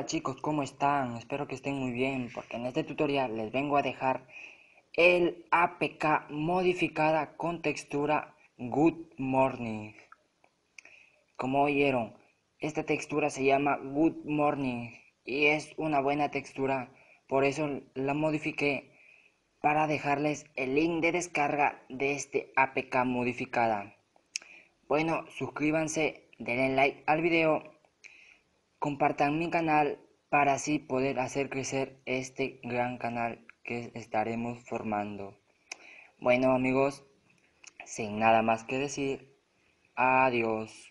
chicos, ¿cómo están? Espero que estén muy bien, porque en este tutorial les vengo a dejar el APK modificada con textura Good Morning. Como oyeron, esta textura se llama Good Morning y es una buena textura, por eso la modifiqué para dejarles el link de descarga de este APK modificada. Bueno, suscríbanse, denle like al video, compartan mi canal para así poder hacer crecer este gran canal que estaremos formando. Bueno amigos, sin nada más que decir, adiós.